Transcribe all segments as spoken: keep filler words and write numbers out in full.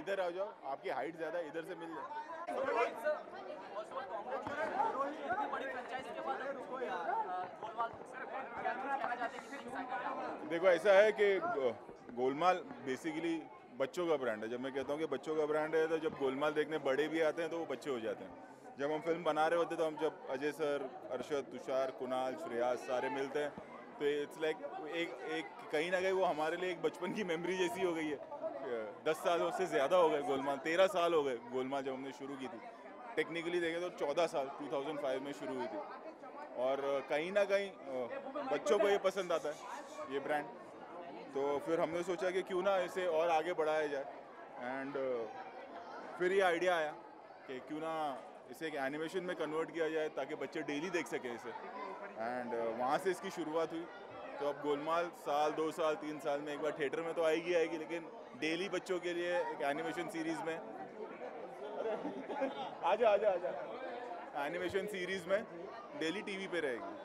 इधर आ जाओ, आपकी हाइट ज़्यादा है, इधर से मिल जाए। देखो ऐसा है कि गोलमाल बेसिकली बच्चों का ब्रांड है। जब मैं कहता हूँ कि बच्चों का ब्रांड है, तो जब गोलमाल देखने बड़े भी आते हैं तो वो बच्चे हो जाते हैं। जब हम फिल्म बना रहे होते हैं तो हम जब अजय सर, अरशद, तुषार, कुणाल, श्रेयास सारे मिलते हैं तो इट्स लाइक एक एक कहीं ना कहीं वो हमारे लिए एक बचपन की मेमोरी जैसी हो गई है। दस साल से ज़्यादा हो गए गोलमाल, तेरह साल हो गए गोलमाल जब हमने शुरू की थी। टेक्निकली देखें तो चौदह साल दो हज़ार पाँच में शुरू हुई थी। और कहीं ना कहीं बच्चों को ये पसंद आता है ये ब्रांड, तो फिर हमने सोचा कि क्यों ना इसे और आगे बढ़ाया जाए। एंड फिर ये आइडिया आया कि क्यों ना इसे एक एनिमेशन में कन्वर्ट किया जाए ताकि बच्चे डेली देख सकें इसे। एंड वहाँ से इसकी शुरुआत हुई। तो अब गोलमाल साल, दो साल, तीन साल में एक बार थिएटर में तो आएगी आएगी, लेकिन डेली बच्चों के लिए एक एनिमेशन सीरीज़ में आजा आजा आजा एनिमेशन सीरीज़ में डेली टीवी पे रहेगी।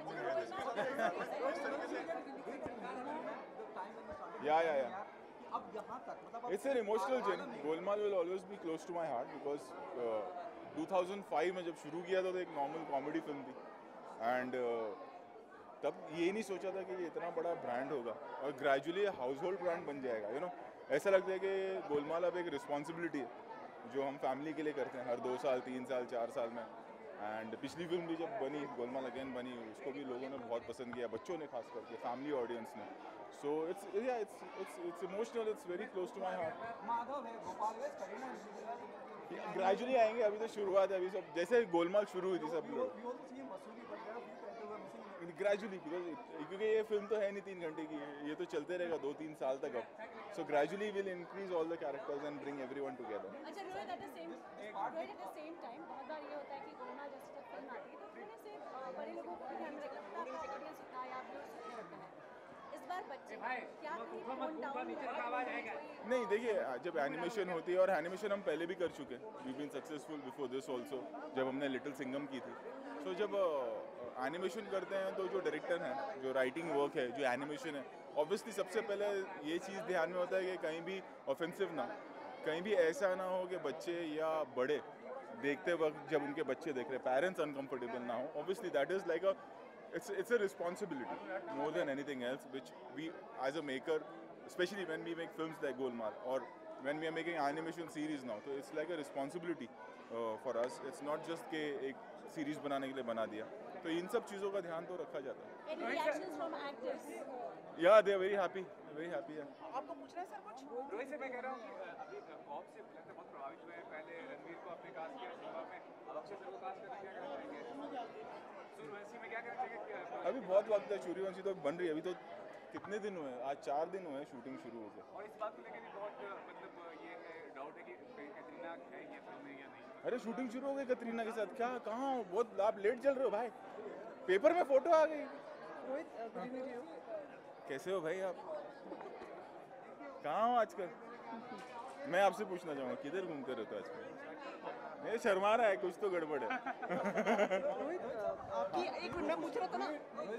या या या It's an emotional journey. Golmaal will always be close to my heart because uh, दो हज़ार पाँच में जब शुरू किया था तो एक नॉर्मल कॉमेडी फिल्म थी। एंड uh, तब ये नहीं सोचा था कि ये इतना बड़ा ब्रांड होगा और ग्रेजुअली हाउस होल्ड ब्रांड बन जाएगा। यू नो ऐसा लगता है कि गोलमाल अब एक रिस्पॉन्सिबिलिटी है जो हम फैमिली के लिए करते हैं हर दो साल, तीन साल, चार साल में। एंड पिछली फिल्म भी जब बनी, गोलमाल अगेन बनी, उसको भी लोगों ने बहुत पसंद किया, बच्चों ने खास करके, फैमिली ऑडियंस ने। So it's yeah it's it's it's emotional, it's very close to my heart. Madhav है, गोपाल है, करीना ग्रेजुअली आएंगे, अभी तो शुरुआत है, अभी सब जैसे गोलमाल शुरू हुई थी सब लोग ग्रेजुअली, क्योंकि ये फिल्म तो है नहीं तीन घंटे की, ये तो चलते रहेगा दो तीन साल तक अब। So gradually will increase all the characters and bring everyone together. अच्छा Rohit, at the same Rohit at the same time बहुत बार ये होता है कि गोलमाल जैसे जब फिल्म आती है तो थोड़े से बड़े लोगों को भी ध्यान में लगता है, आपका ऑडियंस होता है, आप लोग सुनने लगते हैं। इस बार बच्चे क्या टोन डाउन नहीं, देखिए जब एनिमेशन होती है, और एनिमेशन हम पहले भी कर चुके हैं, we been successful before this also, जब हमने लिटिल सिंघम की थी। सो so, जब एनिमेशन uh, करते हैं तो जो डायरेक्टर हैं, जो राइटिंग वर्क है, जो एनिमेशन है, ऑब्वियसली सबसे पहले ये चीज़ ध्यान में होता है कि कहीं भी ऑफेंसिव ना, कहीं भी ऐसा ना हो कि बच्चे या बड़े देखते वक्त जब उनके बच्चे देख रहे, पेरेंट्स अनकंफर्टेबल ना हो। Obviously that is like a it's it's a responsibility more than anything else, which we as a maker, especially when we make films like Golmaal or when we are making animation series now, so it's like a responsibility uh, for us. It's not just के एक series बनाने के लिए बना दिया, तो इन सब चीज़ों का ध्यान तो रखा जाता है। Any reactions from actors? Yeah, they are very happy, very happy है। आपको पूछना है सर कुछ? रोहित से मैं कह रहा हूँ कि अभी कॉप से लगता है बहुत प्रभावित हुए हैं। पहले रणवीर को आपने कास्ट किया सिनेमा में, अब अक्षय सर को कास्ट करना क्या कहना चाहेंगे? सूर्यवंशी में क्या कहना चाहेंगे? अभी बहुत वक्त है, सूर्यवंशी तो बन रही है, अभी तो कितने दिन हुए हैं, आज चार दिन हुए हैं शूटिंग शुरू होकर। और इस बात को लेकर भी बहुत मतलब ये डाउट है कि कैटरीना है ये फिल्म में या नहीं। अरे शूटिंग शुरू हो गई कतरीना के साथ, क्या कहाँ हो, बहुत आप लेट चल रहे हो भाई, पेपर में फोटो आ गई। कैसे हो भाई आप, कहाँ हो आजकल? मैं आपसे पूछना चाहूँगा किधर घूमते रहते हो आजकल? मेरे शर्मा रहा है, कुछ तो गड़बड़ है। रोहित, आपकी एक मिनट में पूछ रहा था ना।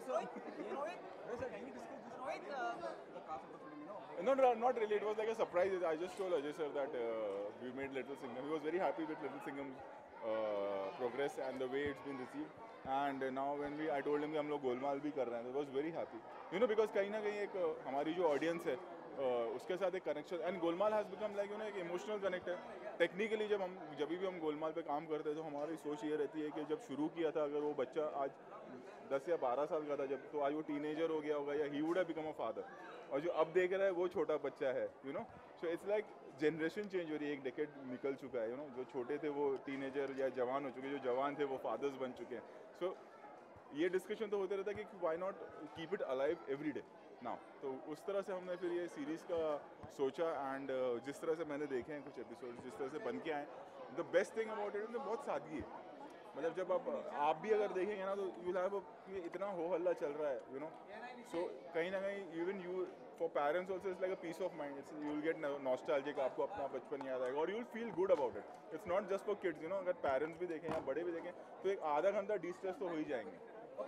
No, no, not really. It was like a surprise. I just told Ajay sir that uh, we made Little Singham. He was very happy with Little Singham's uh, progress and the way it's been received. And uh, now when we, I told him कि हम लोग गोलमाल भी कर रहे हैं, so he was very happy. You know, because कहीं ना कहीं एक uh, हमारी जो audience है, uh, उसके साथ एक connection, and Golmaal has become like you know एक emotional connect है. टेक्निकली जब हम जब भी हम गोलमाल पे काम करते हैं तो हमारी सोच ये रहती है कि जब शुरू किया था, अगर वो बच्चा आज दस या बारह साल का था जब, तो आज वो टीनेजर हो गया होगा या he would have become a father, और जो अब देख रहा है वो छोटा बच्चा है, you know. So it's like generation change हो रही है, एक डेकेड निकल चुका है, यू नो। जो छोटे थे वो टीनेजर या जवान हो चुके, जो जवान थे वो फादर्स बन चुके हैं। सो so, ये डिस्कशन तो होते रहता है कि why not keep it alive every day now. तो उस तरह से हमने फिर ये सीरीज़ का सोचा, एंड uh, जिस तरह से मैंने देखे हैं कुछ एपिसोड जिस तरह से बन के आए, the best thing about it बहुत सादगी है। मतलब जब आप आप भी अगर देखेंगे ना तो यू हैव ये इतना हो हल्ला चल रहा है, यू नो। सो कहीं ना कहीं even you for parents also it's like a piece of mind, it's you will get nostalgic, आपको अपना बचपन याद आएगा और you will feel good about it. It's not just for kids, you know. अगर पेरेंट्स भी देखें या बड़े भी देखें तो एक आधा घंटा डी स्ट्रेस तो हो ही जाएंगे।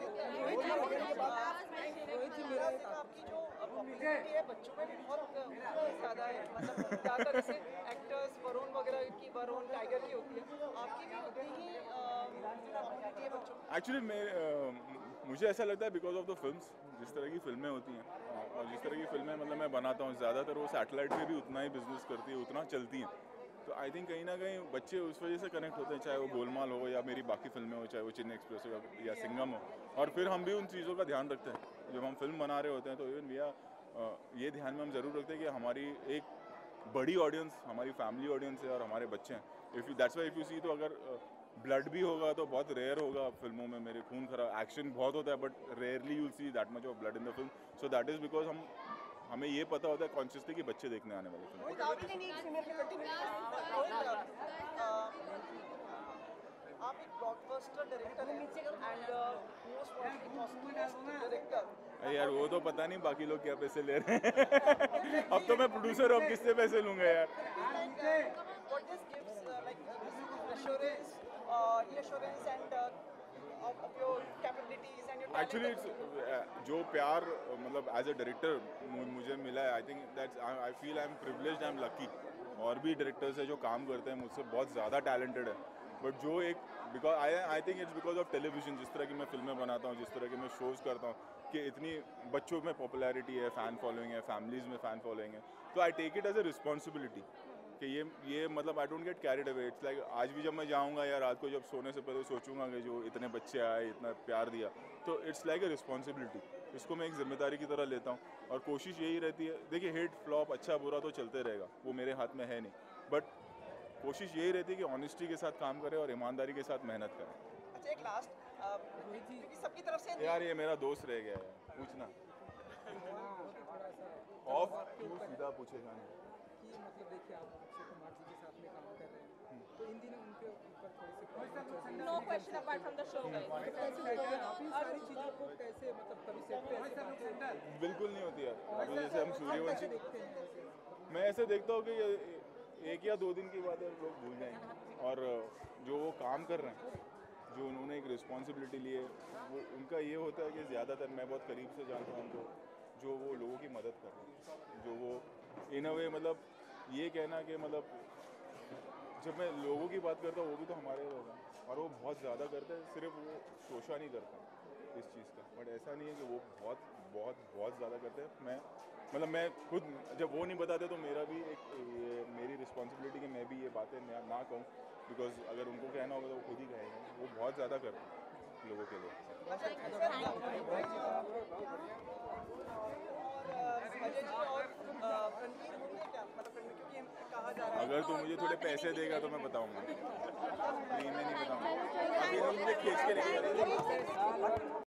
रोहित जी, मेरा आपकी जो पॉपुलैरिटी है बच्चों में भी बहुत ज़्यादा है, मतलब ज़्यादातर ऐसे एक्टर्स एक्चुअली मैं uh, मुझे ऐसा लगता है बिकॉज ऑफ द फिल्म्स, जिस तरह की फिल्में होती हैं और जिस तरह की फिल्में मतलब मैं बनाता हूँ, ज़्यादातर वो सैटेलाइट पे भी उतना ही बिजनेस करती है, उतना चलती हैं। तो आई थिंक कहीं ना कहीं बच्चे उस वजह से कनेक्ट होते हैं, चाहे वो गोलमाल हो या मेरी बाकी फिल्में हो, चाहे वो चेन्नई एक्सप्रेस हो या सिंघम हो। और फिर हम भी उन चीज़ों का ध्यान रखते हैं जब हम फिल्म बना रहे होते हैं। तो इवन भैया ये ध्यान में हम ज़रूर रखते हैं कि हमारी एक बड़ी ऑडियंस हमारी फैमिली ऑडियंस है और हमारे बच्चे हैं। If you that's why if you see, तो अगर ब्लड भी होगा तो बहुत रेयर होगा फिल्मों में, मेरे खून खराब एक्शन बहुत होता है but rarely you see that much of blood in the film. So that is because हम हमें ये पता होता है कॉन्शियसली कि बच्चे देखने आने वाले फिल्म। रोहित, आपके लिए एक फीमेल की कंटिन्यू रोहित, आप एक ब्लॉकबस्टर डायरेक्टर हैं एंड मोस्ट मोस्ट डायरेक्टर। यार वो तो पता नहीं बाकी लोग क्या पैसे ले रहे हैं। अब तो मैं प्रोड्यूसर हूँ, अब किससे पैसे लूँगा यार। What this gives uh, like this assurance, uh, reassurance and uh, of, of your capabilities and your actually it's जो प्यार मतलब एज अ डायरेक्टर मुझे मिला है, I think that's I feel I am privileged, I am lucky. और भी directors है जो काम करते हैं मुझसे बहुत ज़्यादा टैलेंटेड है, बट जो एक because I I think it's because of television, जिस तरह की मैं फिल्में बनाता हूँ, जिस तरह के मैं शोज़ करता हूँ कि इतनी बच्चों में पॉपुलैरिटी है, फ़ैन फॉलोइंग है, फैमिलीज़ में फ़ैन फॉलोइंग है। तो I take it as a responsibility कि ये ये मतलब I don't get carried away. It's like आज भी जब मैं जाऊँगा या रात को जब सोने से पहले सोचूंगा कि जो इतने बच्चे आए, इतना प्यार दिया, तो इट्स लाइक अ रिस्पॉन्सिबिलिटी। इसको मैं एक जिम्मेदारी की तरह लेता हूँ और कोशिश यही रहती है। देखिए हिट फ्लॉप अच्छा बुरा तो चलते रहेगा, वो मेरे हाथ में है नहीं, बट कोशिश यही रहती है कि ऑनेस्टी के साथ काम करें और ईमानदारी के साथ मेहनत करें। अच्छा, एक लास्ट क्योंकि सबकी तरफ से यार ये मेरा दोस्त रह गया है, पूछना ऑफ क्यों सीधा पूछेगा नहीं। कि मतलब देखिए आप अक्षय कुमार जी के साथ में काम कर रहे हैं, तो इन दिनों उनके ऊपर थोड़ी सी no question apart from the show guys. काफी सारी चीजों को कैसे मतलब कभी सेट पे ऐसे बातें बिल्कुल नहीं होती यार। अभी जैसे हम सूर्यवंशी, देखते हैं ऐसे। मैं ऐसे देखता हूँ कि ये एक या दो दिन की बात है, लोग भूल जाएंगे। और जो वो काम कर रहे हैं, जो उन्होंने एक रिस्पॉन्सिबिलिटी ली है, वो उनका ये होता है कि ज़्यादातर मैं बहुत करीब से जानता हूँ उनको, जो वो लोगों की मदद कर रहे हैं, जो वो इन अ वे मतलब ये कहना कि मतलब जब मैं लोगों की बात करता हूँ वो भी तो हमारे लोग हैं और वो बहुत ज़्यादा करते हैं। सिर्फ वो शोशा नहीं करते इस चीज़ का, बट ऐसा नहीं है कि वो बहुत बहुत बहुत ज़्यादा करते हैं। मैं मतलब मैं खुद जब वो नहीं बताते तो मेरा भी एक ये मेरी रिस्पॉन्सिबिलिटी कि मैं भी ये बातें ना, ना कहूँ, बिकॉज अगर उनको कहना होगा तो वो खुद ही कहेंगे। वो बहुत ज़्यादा करते हैं लोगों के लिए। अजय जी और रणवीर होंगे क्या, मतलब क्योंकि कहा जा रहा है अगर तू मुझे थोड़े पैसे देगा तो मैं बताऊंगा, नहीं मैं नहीं बताऊंगा। अभी हम मुझे खींच के लेके